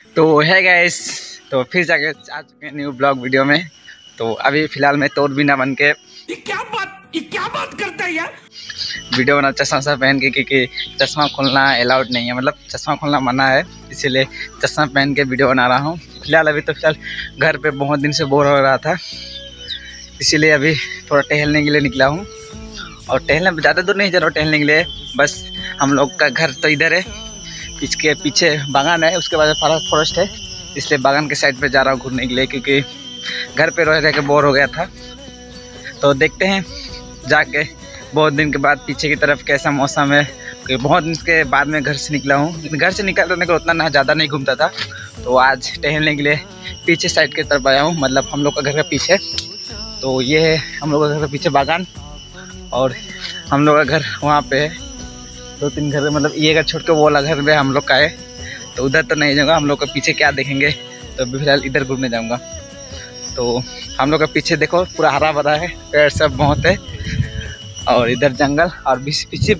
तो है गाइस, तो फिर जाके आ चुके हैं न्यू ब्लॉग वीडियो में। तो अभी फिलहाल मैं तोड़ बिना बन के ये क्या बात करता है यार। वीडियो बना चश्मा पहन के, क्योंकि चश्मा खोलना अलाउड नहीं है, मतलब चश्मा खोलना मना है, इसीलिए चश्मा पहन के वीडियो बना रहा हूँ। फिलहाल अभी तो घर पे बहुत दिन से बोर हो रहा था, इसीलिए अभी थोड़ा टहलने के लिए निकला हूँ। और टहलने ज़्यादा दूर नहीं जा रहा हूँ टहलने के लिए, बस हम लोग का घर तो इधर है, इसके पीछे बागान है, उसके बाद फॉरेस्ट है, इसलिए बागान के साइड पे जा रहा हूँ घूमने के लिए, क्योंकि घर पे रह के बोर हो गया था। तो देखते हैं जाके बहुत दिन के बाद पीछे की तरफ कैसा मौसम है, क्योंकि बहुत दिन के बाद मैं घर से निकला हूँ। घर से निकलने को उतना ज़्यादा नहीं घूमता था, तो आज टहलने के लिए पीछे साइड की तरफ आया हूँ, मतलब हम लोग का घर का पीछे। तो ये है हम लोग का घर के पीछे बागान, और हम लोग का घर वहाँ पे है। 2-3 घर, मतलब ये घर छोड़ के वो वाला घर में हम लोग का है, तो उधर तो नहीं जाऊँगा। हम लोग का पीछे क्या देखेंगे, तो अभी फिलहाल इधर घूमने जाऊँगा। तो हम लोग का पीछे देखो पूरा हरा भरा है, पेड़ सब बहुत है, और इधर जंगल, और पीछे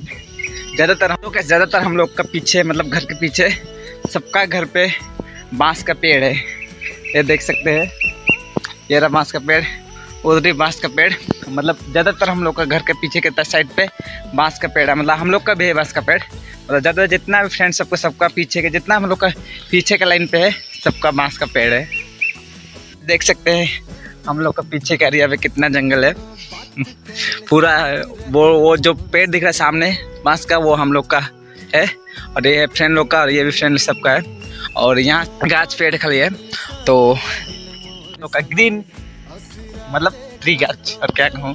ज़्यादातर हम लोग का पीछे, मतलब घर के पीछे सबका घर पे बांस का पेड़ है। ये देख सकते हैं, ये रहा बांस का पेड़, उधर भी बांस का पेड़, मतलब ज़्यादातर हम लोग का घर के पीछे के साइड पे बांस का पेड़ है। मतलब हम लोग का भी है बांस का पेड़, मतलब ज़्यादा जितना भी फ्रेंड सबका पीछे के जितना हम लोग का पीछे का लाइन पे है, सबका बांस का पेड़ है। देख सकते हैं हम लोग का पीछे का एरिया में कितना जंगल है। पूरा वो जो पेड़ दिख रहा है सामने बांस का, वो हम लोग का है, और ये फ्रेंड लोग का, और ये भी फ्रेंड सबका है। और यहाँ गाछ पेड़ खाली है, तो लोग का ग्रीन मतलब ट्री गाछ, और क्या कहूँ।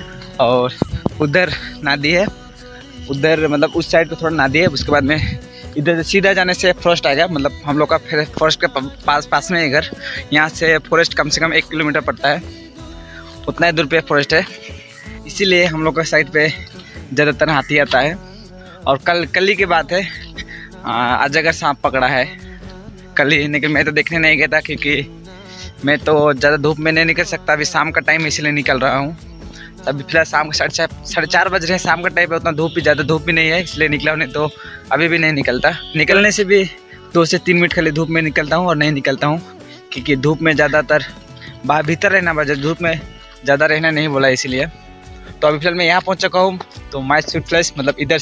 और उधर नदी है, उधर मतलब उस साइड पे थोड़ा नदी है, उसके बाद में इधर सीधा जाने से फॉरेस्ट आएगा। मतलब हम लोग का फिर फॉरेस्ट के पास में है घर, यहाँ से फॉरेस्ट कम से कम 1 किलोमीटर पड़ता है, उतना ही दूर पे फॉरेस्ट है, इसीलिए हम लोग का साइड पे ज़्यादातर हाथी आता है। और कल ही की बात है, आज अगर सांप पकड़ा है कल ही, लेकिन मैं तो देखने नहीं गया था, क्योंकि मैं तो ज़्यादा धूप में नहीं निकल सकता, अभी शाम का टाइम इसलिए निकल रहा हूँ। अभी फिलहाल शाम के 4:30 बज रहे हैं, शाम का टाइम है, उतना ज़्यादा धूप भी नहीं है, इसलिए निकला हूँ, नहीं तो अभी भी नहीं निकलता। निकलने से भी 2 से 3 मिनट खाली धूप में निकलता हूँ, और नहीं निकलता हूँ, क्योंकि धूप में ज़्यादातर बाहर भीतर रहना बजा, धूप में ज़्यादा रहना नहीं बोला, इसीलिए। तो अभी फिलहाल मैं यहाँ पहुँच चुका हूँ। तो माई स्वीट प्लेस, मतलब इधर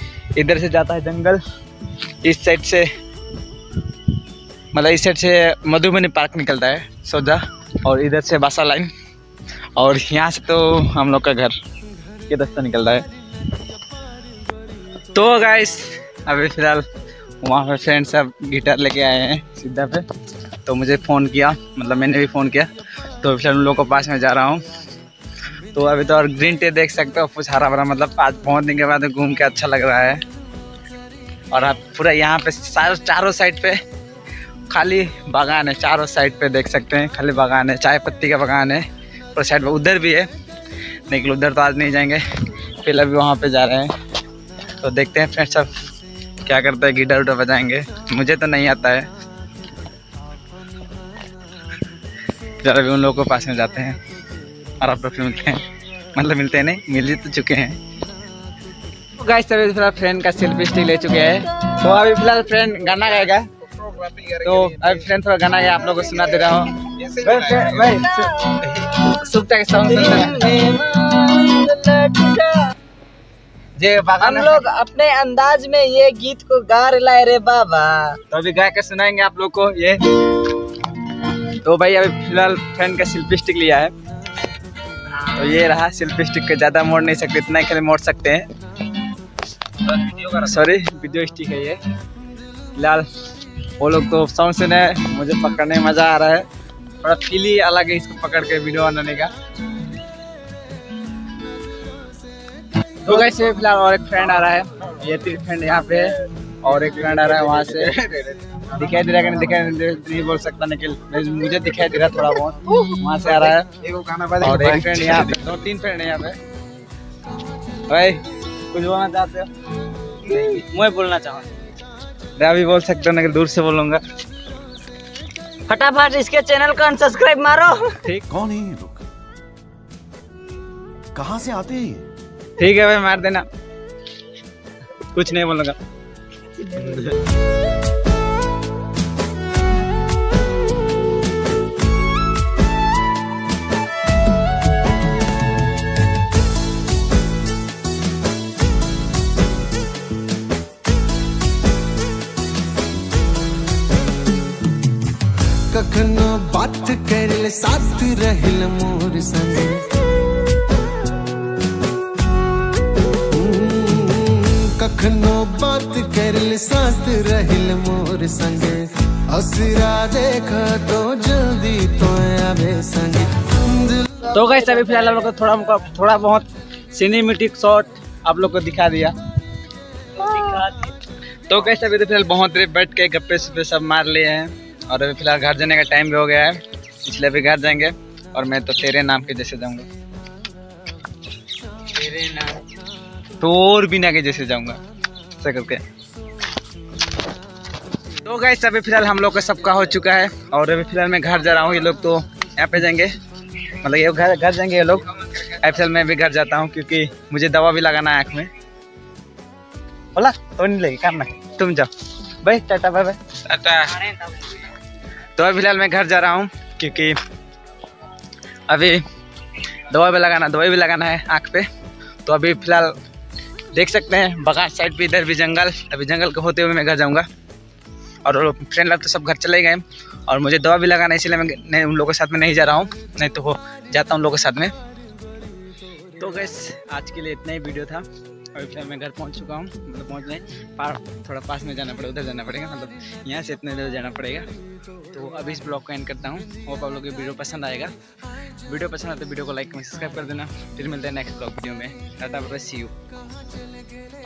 से जाता है जंगल, इस साइड से, मतलब इस साइड से मधुबनी पार्क निकलता है सोजा, और इधर से बासा लाइन, और यहाँ से तो हम लोग का घर ये रास्ता निकल रहा है। तो गाइस अभी फिलहाल वहाँ पे फ्रेंड सब गिटार लेके आए हैं सीधा पे, तो मुझे फ़ोन किया, मतलब मैंने भी फ़ोन किया, तो फिलहाल उन लोगों के पास में जा रहा हूँ। तो अभी तो और ग्रीन टी देख सकते हो, कुछ हरा भरा, मतलब आज बहुत दिन के बाद घूम के अच्छा लग रहा है। और आप पूरा यहाँ पे चारों साइड पे खाली बागान है, चारों साइड पे देख सकते हैं खाली बागान है, चाय पत्ती का बागान है पूरा साइड पे। उधर भी है, लेकिन उधर तो आज नहीं जाएंगे, फिर अभी वहाँ पे जा रहे हैं। तो देखते हैं फ्रेंड्स सब क्या करते हैं, गिटार उटार बजाएंगे, मुझे तो नहीं आता है। फिर अभी उन लोगों के पास में जाते हैं, और आप लोग फिर मिलते हैं, मतलब मिलते हैं नहीं, मिल तो चुके हैं। तो गाइस अभी फिलहाल फ्रेंड का सेल्फी स्टिक ले चुके हैं, तो अभी फिलहाल फ्रेंड गाना गाएगा। तो अभी फ्रेंड थोड़ा गाना गाया, आप लोगों को सुना दे रहा हूँ। सुबह के सॉन्ग हम लोग अपने अंदाज में ये गीत को गा रहे रे बाबा, तो अभी गा के सुनाएंगे आप लोग को ये। तो भाई अभी फिलहाल फ्रेंड का सेल्फी स्टिक लिया है, तो ये रहा सेल्फी स्टिक के, ज़्यादा मोड़ नहीं सकते, इतना ही खाली मोड़ सकते हैं। सॉरी वीडियो स्टिक है ये। फिलहाल वो लोग तो सॉन्ग सुने, मुझे पकड़ने में मज़ा आ रहा है, थोड़ा फील ही अलग है इसको पकड़ के वीडियो बनाने का। तो कैसे फिलहाल और एक फ्रेंड आ रहा है, ये 3 फ्रेंड यहाँ पे है, और एक फ्रेंड आ रहा है वहाँ से, दिखाई दे रहा है कि नहीं बोल सकता, लेकिन मुझे दिखाई दे रहा थोड़ा बहुत, वहाँ से आ रहा है। और एक फ्रेंड यहाँ पे, 2-3 फ्रेंड है यहाँ पे। भाई कुछ बोलना चाहते हो? मैं बोलना चाहूँ, अभी बोल सकते हो, लेकिन दूर से बोलूँगा। फटाफट इसके चैनल को अनसब्सक्राइब मारो। ठीक, कौन है ये लोग, कहाँ से आते हैं? ठीक है भाई, मार देना, कुछ नहीं बोलूँगा। कखनो बात करले साथ रहिल मोर संगे, कखनो बात करले साथ रहिल मोर संगे, असरा देखा तो जल्दी तो आवे संगे। तो गाइस अभी फिलहाल हम लोग को थोड़ा बहुत सिनेमैटिक शॉट आप लोग को दिखा दिया। तो गाइस अभी तो फिलहाल बहुत देर बैठ के गप्पे सप्पे सब मार लिए हैं और अभी फिलहाल घर जाने का टाइम भी हो गया है, इसलिए अभी घर जाएंगे और मैं तो तेरे नाम के जैसे जाऊंगा, तेरे नाम तोर बिना के जैसे जाऊंगा ऐसा करके। तो गाइस अभी फिलहाल हम लोग का सबका हो चुका है और अभी फिलहाल मैं घर जा रहा हूँ। ये लोग तो यहाँ पे जाएंगे, मतलब ये घर जाएंगे ये लोग। अभी फिलहाल मैं भी घर जाता हूँ क्योंकि मुझे दवा भी लगाना है आँख में। बोला तो नहीं लगी काम ना, तुम जाओ भाई, टाटा बाय बाय टाटा। तो अभी फिलहाल मैं घर जा रहा हूँ क्योंकि अभी दवा भी लगाना है आँख पे। तो अभी फिलहाल देख सकते हैं बगान साइड पे इधर भी जंगल, अभी जंगल को होते हुए मैं घर जाऊँगा और फ्रेंड लोग तो सब घर चले गए और मुझे दवा भी लगाना है, इसलिए मैं उन लोगों के साथ में नहीं जा रहा हूँ, नहीं तो जाता हूँ लोगों के साथ में। तो गैस आज के लिए इतना ही वीडियो था। अभी फिलहाल मैं घर पहुँच चुका हूँ, मतलब पहुँच नहीं, थोड़ा पास में जाना पड़ेगा, उधर जाना पड़ेगा, मतलब यहाँ से इतने देर जाना पड़ेगा। तो अभी इस ब्लॉग को एंड करता हूँ। होप आप लोगों को वीडियो पसंद आएगा। वीडियो पसंद आए तो वीडियो को लाइक कमेंट सब्सक्राइब कर देना। फिर मिलते हैं नेक्स्ट ब्लॉग वीडियो में। Tata bye bye, see you.